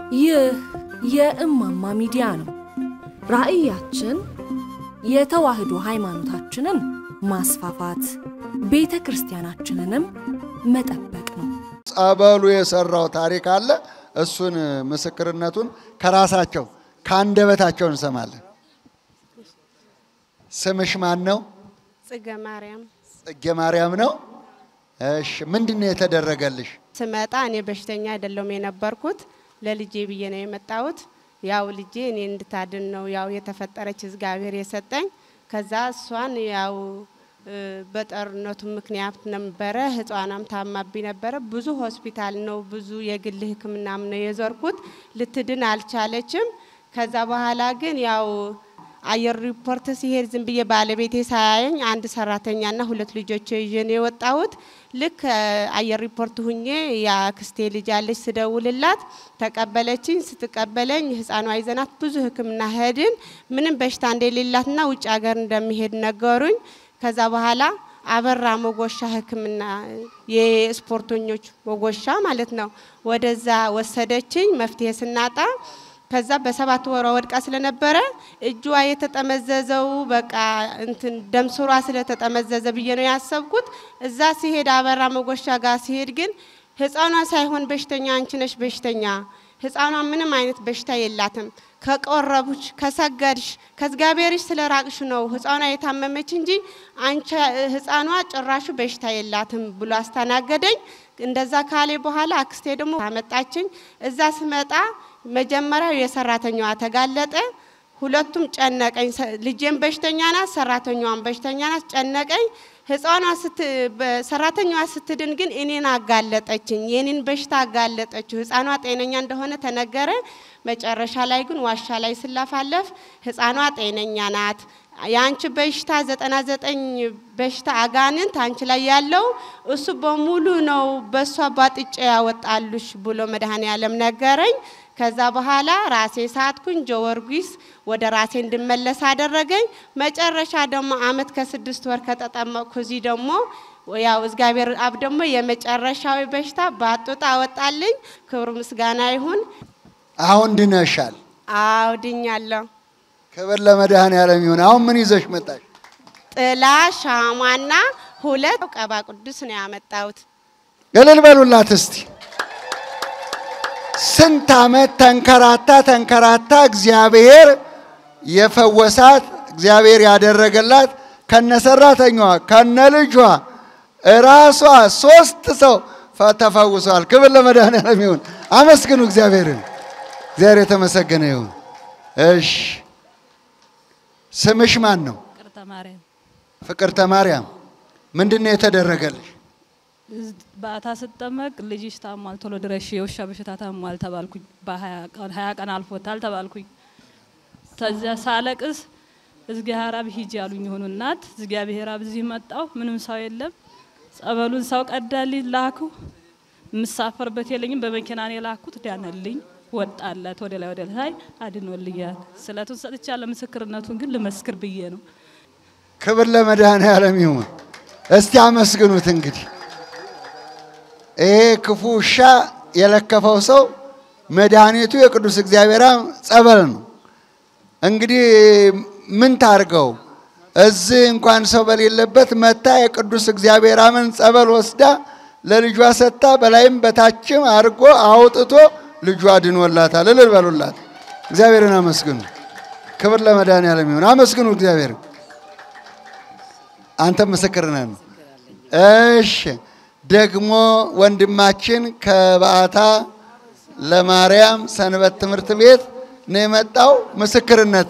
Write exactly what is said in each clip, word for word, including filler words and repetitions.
ይህ የእማማ ሚዲያ ነው። ራእያችን የተዋህዶ ሃይማኖታችንን ማስፋፋት ቤተክርስቲያናችንንም መጠበቅ ነው። ጸበሉ የሰራው ታሪክ አለ። እሱን ምስክርነቱን ከራሳቸው ካንደበታቸው እንሰማለን። ስምሽ ማን ነው? ጽጌ ማርያም። ጽጌ ማርያም ነው። እሺ ምንድነው የተደረገልሽ? ስመጣ እኔ በሽተኛ አይደለም የነበርኩት ለልጄ ብዬ ነው የመጣሁት። ያው ልጄ እኔ እንድታድን ነው ያው የተፈጠረች እግዚአብሔር የሰጠኝ። ከዛ እሷን ያው በጠርነቱ ምክንያት ነበር ህፃናም ታማቢ ነበር። ብዙ ሆስፒታል ነው ብዙ የግል ህክምናም ነው የዘርኩት ልትድን አልቻለችም። ከዛ በኋላ ግን ያው አየር ሪፖርት ሲሄድ ዝም ብዬ ባለቤቴ ሳያየኝ አንድ ሰራተኛና ሁለት ልጆች ይዤ ነው የወጣሁት። ልክ አየር ሪፖርት ሁኜ ያ ክስቴ ልጅ አለች ስደውልላት ተቀበለችኝ። ስትቀበለኝ ህፃኗ ይዘናት ብዙ ህክምና ሄድን። ምንም በሽታ እንደሌላትና ውጭ ሀገር እንደሚሄድ ነገሩኝ። ከዛ በኋላ አበራ ሞጎሻ ህክምና የስፖርተኞች ሞጎሻ ማለት ነው ወደዛ ወሰደችኝ። መፍትሄ ስናጣ ከዛ በሰባት ወራ ወድቃ ስለነበረ እጇ የተጠመዘዘው በቃ እንትን ደም ስሯ ስለተጠመዘዘ ብዬ ነው ያሰብኩት። እዛ ሲሄድ አበራ ሞጎሻ ጋር ሲሄድ ግን ህፃኗ ሳይሆን በሽተኛ አንቺ ነሽ በሽተኛ፣ ህፃኗ ምንም አይነት በሽታ የላትም፣ ከቆረብሽ ከሰገድሽ ከእግዚአብሔርሽ ስለራቅሽ ነው ህፃኗ የታመመች እንጂ አንቺ ህፃኗ ጭራሹ በሽታ የላትም ብሎ አስተናገደኝ። እንደዛ ካለ በኋላ አክስቴ ደግሞ አመጣችኝ። እዛ ስመጣ መጀመሪያው የሰራተኛዋ ተጋለጠ። ሁለቱም ጨነቀኝ። ልጄም በሽተኛ ናት፣ ሰራተኛዋም በሽተኛ ናት። ጨነቀኝ። ህፃኗ ስት ሰራተኛዋ ስትድን ግን እኔን አጋለጠችኝ። የኔን በሽታ አጋለጠችው። ህፃኗ ጤነኛ እንደሆነ ተነገረ። መጨረሻ ላይ ግን ዋሻ ላይ ስላፋለፍ ህፃኗ ጤነኛ ናት፣ ያንቺ በሽታ ዘጠና ዘጠኝ በሽታ አጋንንት አንቺ ላይ ያለው እሱ በሙሉ ነው በሷ ባጥጬ ያወጣሉሽ ብሎ መድኃኔዓለም ነገረኝ። ከዛ በኋላ ራሴ ሳትኩኝ ጆወርጊስ ወደ ራሴ እንድመለስ አደረገኝ። መጨረሻ ደግሞ አመት ከስድስት ወር ከተጠመቅኩ እዚህ ደግሞ ያው እግዚአብሔር አብ ደግሞ የመጨረሻው በሽታ ባጥጣ አወጣልኝ። ክብር ምስጋና ይሁን። አሁን ድነሻል? አዎ ድኛለሁ። ክብር ለመድኃኔዓለም ይሁን። አሁን ምን ይዘሽ መጣሽ? ጥላ ሻማና ሁለት ቀባ ቅዱስ ነው ያመጣሁት። እልል በሉላት እስቲ። ስንት አመት ተንከራታ ተንከራታ እግዚአብሔር የፈወሳት እግዚአብሔር ያደረገላት ከነሰራተኛዋ ከነልጇ ራሷ ሶስት ሰው ተፈውሷል። ክብር ለመድኃኔዓለም ይሁን። አመስግኑ እግዚአብሔርን። እግዚአብሔር የተመሰገነ ይሁን። እሺ ስምሽ ማን ነው? ፍቅርተ ማርያም። ፍቅርተ ማርያም ምንድነው የተደረገልሽ? ባታ ስትጠመቅ ልጅሽ ታሟል ቶሎ ድረሽ የውሻ በሽታ ታሟል ተባልኩኝ። በ20 ቀን ሃያ ቀን አልፎታል ተባልኩኝ። ተዚያ ሳለቅስ እግዚአብሔር አብ ሂጂ ያሉኝ ሆኖ እናት እግዚአብሔር አብ እዚህ መጣው ምንም ሰው የለም። ጸበሉን ሰው ቀዳልኝ ላኩ። ምሳፈርበት የለኝም በመኪና ነው ላኩት። ዳነልኝ ወጣላት ወደ ላይ ወደ ላይ አድኖልኛል። ስለቱን ሰጥቻለሁ። ምስክርነቱን ግን ልመስክር ብዬ ነው። ክብር ለመድኃኔዓለም ይሁን። እስቲ አመስግኑት እንግዲህ። ይሄ ክፉ ውሻ የለከፈው ሰው መድኃኒቱ የቅዱስ እግዚአብሔር ጸበል ነው። እንግዲህ ምን ታርገው? እዚህ እንኳን ሰው በሌለበት መታ የቅዱስ እግዚአብሔር አመን ጸበል ወስዳ ለልጇ ሰጣ። በላይም በታችም አርጎ አውጥቶ ልጇ ድኖላታል። እልል በሉላት። እግዚአብሔርን አመስግኑ። ክብር ለመድኃኔዓለም ይሁን። አመስግኑ እግዚአብሔር። አንተ ምስክር ነህ። እሺ ደግሞ ወንድማችን ከባታ ለማርያም ሰንበት ትምህርት ቤት ነው የመጣው። ምስክርነት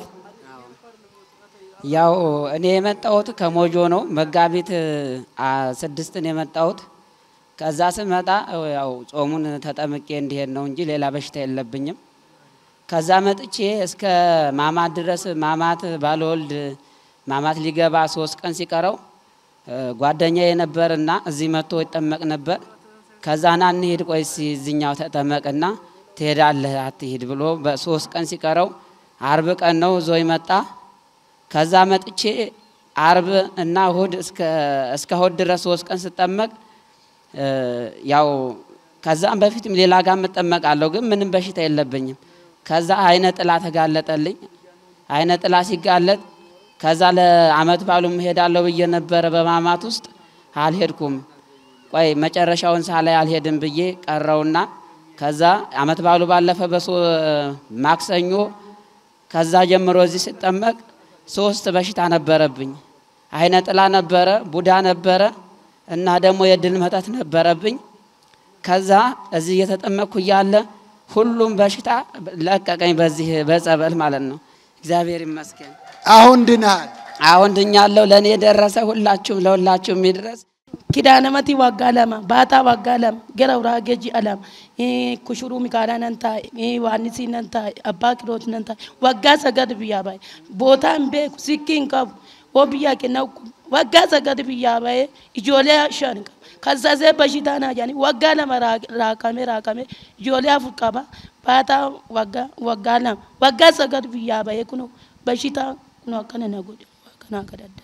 ያው እኔ የመጣሁት ከሞጆ ነው። መጋቢት ስድስት ነው የመጣሁት። ከዛ ስመጣ ያው ጾሙን ተጠምቄ እንዲሄድ ነው እንጂ ሌላ በሽታ የለብኝም። ከዛ መጥቼ እስከ ማማት ድረስ ማማት ባልወልድ ማማት ሊገባ ሶስት ቀን ሲቀረው ጓደኛዬ ነበርና እዚህ መጥቶ ይጠመቅ ነበር። ከዛ ና እንሂድ ቆይስ እዚህኛው ተጠመቅና ትሄዳለህ አትሂድ ብሎ በሶስት ቀን ሲቀረው አርብ ቀን ነው ዞይ መጣ። ከዛ መጥቼ አርብ እና እሁድ እስከ እስከ እሁድ ድረስ ሶስት ቀን ስጠመቅ ያው ከዛም በፊትም ሌላ ጋር መጠመቃለሁ ግን ምንም በሽታ የለብኝም ከዛ አይነ ጥላ ተጋለጠልኝ አይነ ጥላ ሲጋለጥ ከዛ ለአመት ባሉም ሄዳለሁ ብዬ ነበር በማማት ውስጥ አልሄድኩም ቆይ መጨረሻውን ሳላይ አልሄድም ብዬ ቀረውና ከዛ አመት ባሉ ባለፈ በሶ ማክሰኞ ከዛ ጀምሮ እዚህ ሲጠመቅ ሶስት በሽታ ነበረብኝ አይነ ጥላ ነበረ ቡዳ ነበረ እና ደግሞ የድል መጣት ነበረብኝ ከዛ እዚህ የተጠመቅኩ ያለ ሁሉም በሽታ ለቀቀኝ በዚህ በጸበል ማለት ነው እግዚአብሔር ይመስገን አሁን ድናል አሁን ድኛለሁ ለኔ ደረሰ ሁላችሁም ለሁላችሁም ይድረስ ኪዳነመቲ ዋጋለማ ባታ ዋጋለም ገራውራ ገጂ አለም እ ኩሽሩ ሚካራነንታ እ ዋንሲ ነንታ አባክሮት ነንታ ዋጋ ሰገድ ቢያባይ ቦታን ቤ ሲኪን ካብ ወብያ ከነው ዋጋ ሰገድ ቢያባይ ኢጆሌ ሻንካ ከዛዘ በሽታና ያኒ ዋጋለማ ራካሜ ራካሜ ኢጆሌ አፍቃባ ባታ ዋጋ ዋጋለም ዋጋ ሰገድ ቢያባይ ኩኖ በሽታ ነው ከነና ጎድ ከና ከዳዳ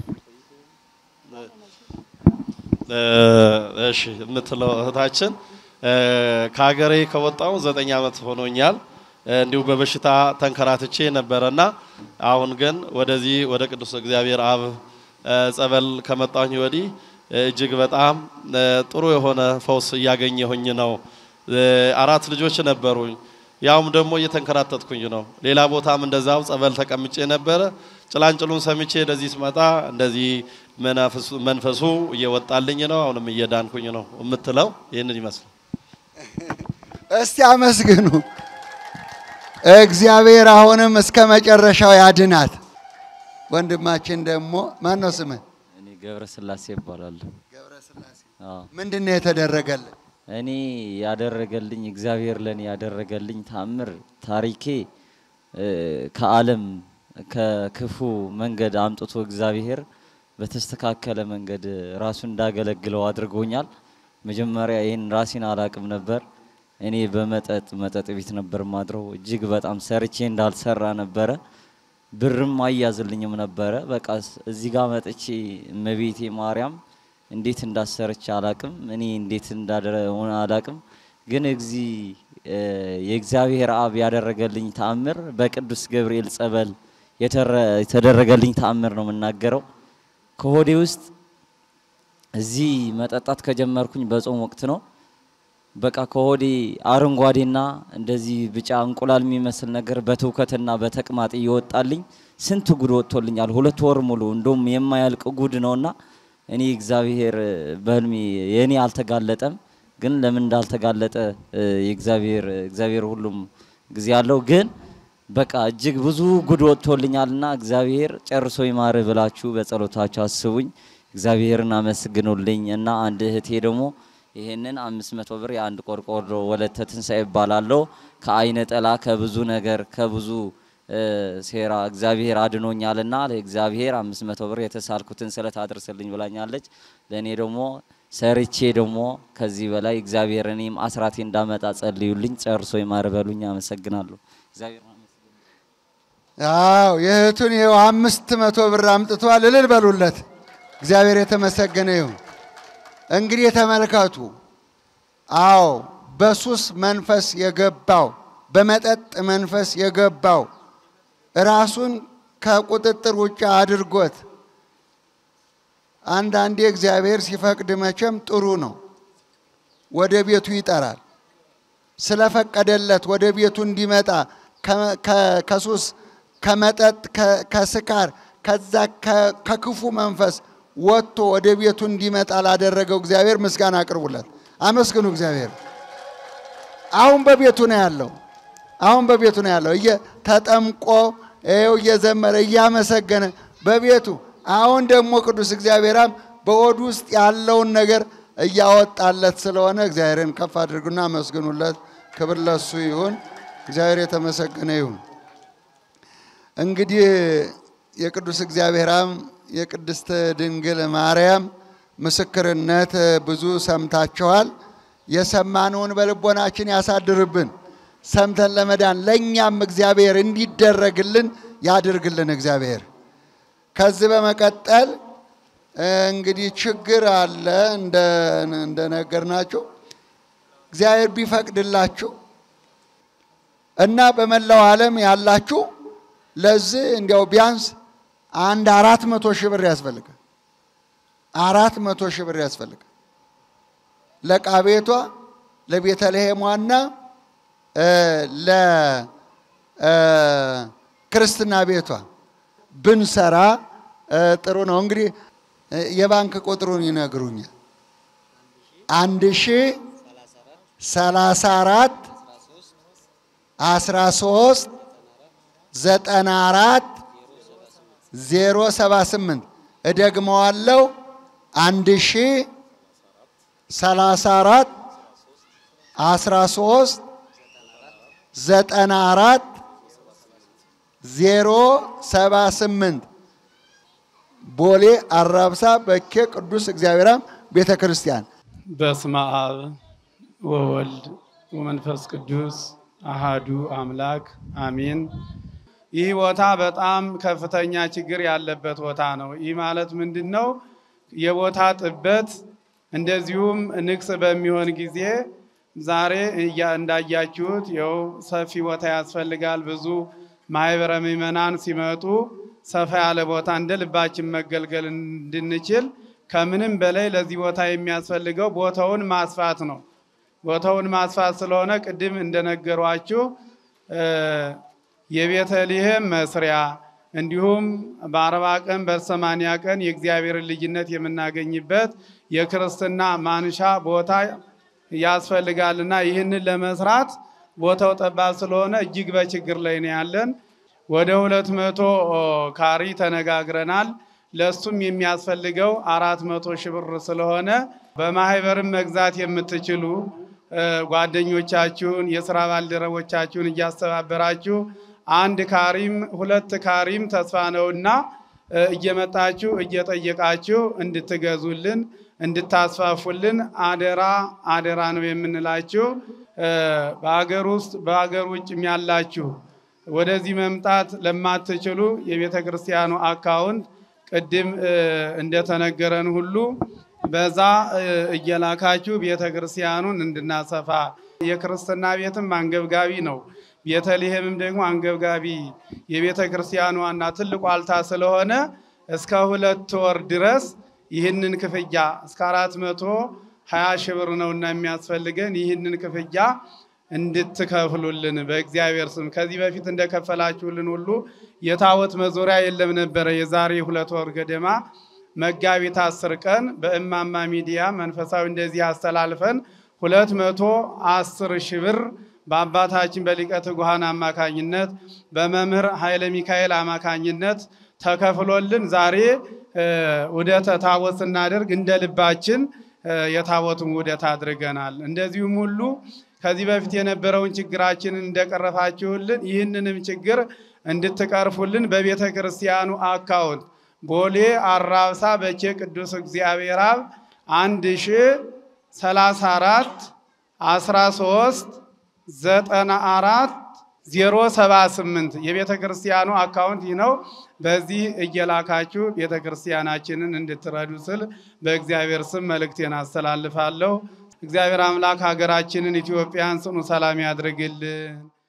እሺ ምትለው እህታችን ከሀገሬ ከወጣው ዘጠኝ አመት ሆኖኛል እንዲሁ በበሽታ ተንከራትቼ ነበርና አሁን ግን ወደዚህ ወደ ቅዱስ እግዚአብሔር አብ ጸበል ከመጣሁኝ ወዲህ እጅግ በጣም ጥሩ የሆነ ፈውስ ያገኘሁኝ ነው አራት ልጆች ነበሩኝ ያውም ደግሞ እየተንከራተትኩኝ ነው ሌላ ቦታም እንደዛው ጸበል ተቀምጬ ነበር ጭላንጭሉን ሰምቼ እንደዚህ ስመጣ እንደዚህ መንፈሱ መንፈሱ እየወጣልኝ ነው አሁንም እየዳንኩኝ ነው እምትለው ይሄንን ይመስል እስቲ አመስግኑ እግዚአብሔር አሁንም እስከ መጨረሻው ያድናት ወንድማችን ደግሞ ማን ነው ስምህ እኔ ገብረ ስላሴ ይባላል ገብረ ስላሴ አዎ ምንድነው የተደረገልህ እኔ ያደረገልኝ እግዚአብሔር ለኔ ያደረገልኝ ታምር ታሪኬ ከዓለም ከክፉ መንገድ አምጥቶ እግዚአብሔር በተስተካከለ መንገድ ራሱ እንዳገለግለው አድርጎኛል መጀመሪያ ይሄን ራሴን አላቅም ነበር እኔ በመጠጥ መጠጥ ቤት ነበር ማድረው እጅግ በጣም ሰርቼ እንዳልሰራ ነበር ብርም አያዝልኝም ነበር በቃ እዚህ ጋር መጥቼ መቤቴ ማርያም እንዴት እንዳሰረች አላቅም እኔ እንዴት እንዳደረው አላቅም ግን እግዚ የእግዚአብሔር አብ ያደረገልኝ ተአምር በቅዱስ ገብርኤል ጸበል የተደረገልኝ ተአምር ነው መናገረው ከሆዴ ውስጥ እዚህ መጠጣት ከጀመርኩኝ በጾም ወቅት ነው በቃ ከሆዴ አረንጓዴና እንደዚህ ብጫ እንቁላል የሚመስል ነገር በትውከትና በተቅማጥ ይወጣልኝ ስንት ጉድ ወጥቶልኛል ሁለት ወር ሙሉ እንደም የማያልቅ ጉድ ነውና እኔ እግዚአብሔር በህልሜ የኔ አልተጋለጠም ግን ለምን እንዳልተጋለጠ የእግዚአብሔር እግዚአብሔር ሁሉም ጊዜ ያለው ግን በቃ እጅግ ብዙ ጉድ ወጥቶልኛልና እግዚአብሔር ጨርሶ ይማር ብላችሁ በጸሎታችሁ አስቡኝ እግዚአብሔርን አመስግኑልኝ እና አንድ እህቴ ደግሞ ይሄንን አምስት መቶ ብር የአንድ ቆርቆሮ ወለተ ትንሳኤ ይባላልው ከአይነ ጠላ ከብዙ ነገር ከብዙ ሴራ እግዚአብሔር አድኖኛልና ለእግዚአብሔር አምስት መቶ ብር የተሳልኩትን ስለት አድርሰልኝ ብላኛለች ለኔ ደግሞ ሰርቼ ደግሞ ከዚህ በላይ እግዚአብሔር እኔም አስራቴ እንዳመጣ ጸልዩልኝ ጨርሶ ይማር በሉኝ አመሰግናለሁ እግዚአብሔር አው የእህቱን ይሄው አምስት መቶ ብር አምጥቷል እልል በሉለት እግዚአብሔር የተመሰገነ ይሁን እንግዲህ ተመልካቱ አው በሱስ መንፈስ የገባው በመጠጥ መንፈስ የገባው ራሱን ከቁጥጥር ውጭ አድርጎት አንድ አንዴ እግዚአብሔር ሲፈቅድ መቼም ጥሩ ነው ወደ ቤቱ ይጠራል ስለፈቀደለት ወደ ቤቱ እንዲመጣ ከሱስ ከመጠጥ ከስካር ከዛ ከክፉ መንፈስ ወጥቶ ወደ ቤቱ እንዲመጣ ላደረገው እግዚአብሔር ምስጋና አቅርቡለት አመስግኑ እግዚአብሔር አሁን በቤቱ ነው ያለው አሁን በቤቱ ነው ያለው ተጠምቆ እየው እየዘመረ እያመሰገነ በቤቱ አሁን ደግሞ ቅዱስ እግዚአብሔርም በወዱ ውስጥ ያለውን ነገር እያወጣለት ስለሆነ እግዚአብሔርን ከፍ አድርጉና አመስግኑለት ክብር ለሱ ይሁን እግዚአብሔር የተመሰገነ ይሁን እንግዲህ የቅዱስ እግዚአብሔርም የቅድስት ድንግል ማርያም ምስክርነት ብዙ ሰምታችኋል የሰማነውን በልቦናችን ያሳድርብን ሰምተን ለመዳን ለኛም እግዚአብሔር እንዲደረግልን ያድርግልን እግዚአብሔር ከዚህ በመቀጠል እንግዲህ ችግር አለ እንደ እንደነገርናችሁ እግዚአብሔር ቢፈቅድላችሁ እና በመላው ዓለም ያላችሁ ለዚህ እንዲያው ቢያንስ አንድ አራት መቶ ሺህ ብር ያስፈልጋል። አራት መቶ ሺህ ብር ያስፈልጋል ለዕቃ ቤቷ ለቤተልሔሟና ለክርስትና ቤቷ ብንሰራ ጥሩ ነው። እንግዲህ የባንክ ቁጥሩን ይነግሩኛል። አንድ ሺህ ሰላሳ አራት አስራ ሶስት ዘጠና አራት ዜሮ ሰባ ስምንት እደግመዋለሁ። አንድ ሺህ ሰላሳ አራት አስራ ሶስት ዘጠና አራት ዜሮ ሰባ ስምንት ቦሌ አራብሳ በኬ ቅዱስ እግዚአብሔር ቤተ ክርስቲያን። በስመ አብ ወወልድ ወመንፈስ ቅዱስ አሃዱ አምላክ አሜን። ይህ ቦታ በጣም ከፍተኛ ችግር ያለበት ቦታ ነው። ይህ ማለት ምንድነው? የቦታ ጥበት እንደዚሁም ንቅስ በሚሆን ጊዜ ዛሬ እንዳያችሁት ይኸው ሰፊ ቦታ ያስፈልጋል። ብዙ ማህበረ ምእመናን ሲመጡ ሰፋ ያለ ቦታ እንደ ልባችን መገልገል እንድንችል ከምንም በላይ ለዚህ ቦታ የሚያስፈልገው ቦታውን ማስፋት ነው። ቦታውን ማስፋት ስለሆነ ቅድም እንደነገሯችሁ የቤተልሔም መስሪያ እንዲሁም በአርባ ቀን በሰማንያ ቀን የእግዚአብሔር ልጅነት የምናገኝበት የክርስትና ማንሻ ቦታ ያስፈልጋልና ይህንን ለመስራት ቦታው ጠባብ ስለሆነ እጅግ በችግር ላይ ነው ያለን። ወደ ሁለት መቶ ካሪ ተነጋግረናል። ለሱም የሚያስፈልገው አራት መቶ ሺህ ብር ስለሆነ በማህበርም መግዛት የምትችሉ ጓደኞቻችሁን የሥራ ባልደረቦቻችሁን እያስተባበራችሁ አንድ ካሪም ሁለት ካሪም ተስፋ ነውና እየመጣችሁ እየጠየቃችሁ እንድትገዙልን እንድታስፋፉልን አደራ አደራ ነው የምንላችሁ። በአገር ውስጥ በአገር ውጭም ያላችሁ ወደዚህ መምጣት ለማትችሉ የቤተ ክርስቲያኑ አካውንት ቅድም እንደተነገረን ሁሉ በዛ እየላካችሁ ቤተ ክርስቲያኑን እንድናሰፋ የክርስትና ቤትም አንገብጋቢ ነው። ቤተልሔምም ደግሞ አንገብጋቢ የቤተ ክርስቲያኑ ዋና ትልቁ አልታ ስለሆነ እስከ ሁለት ወር ድረስ ይህንን ክፍያ እስከ አራት መቶ ሀያ ሺህ ብር ነውና የሚያስፈልገን ይህንን ክፍያ እንድትከፍሉልን በእግዚአብሔር ስም። ከዚህ በፊት እንደከፈላችሁልን ሁሉ የታቦት መዞሪያ የለም ነበረ። የዛሬ ሁለት ወር ገደማ መጋቢት አስር ቀን በእማማ ሚዲያ መንፈሳዊ እንደዚህ አስተላልፈን ሁለት መቶ አስር ሺህ ብር በአባታችን በሊቀ ትጉሃን አማካኝነት በመምህር ኃይለ ሚካኤል አማካኝነት ተከፍሎልን ዛሬ ውደተ ታቦት ስናደርግ እንደ ልባችን የታቦቱን ውደት አድርገናል። እንደዚሁም ሁሉ ከዚህ በፊት የነበረውን ችግራችንን እንደቀረፋችሁልን ይህንንም ችግር እንድትቀርፉልን በቤተ ክርስቲያኑ አካውንት ቦሌ አራብሳ በኬ ቅዱስ እግዚአብሔር አብ አንድ ሺህ ሰላሳ አራት አስራ ሶስት ዘጠና አራት ዜሮ ሰባ ስምንት የቤተ ክርስቲያኑ አካውንት ይህ ነው። በዚህ እየላካችሁ ቤተ ክርስቲያናችንን እንድትረዱ ስል በእግዚአብሔር ስም መልእክቴን አስተላልፋለሁ። እግዚአብሔር አምላክ ሀገራችንን ኢትዮጵያን ጽኑ ሰላም ያድርግልን።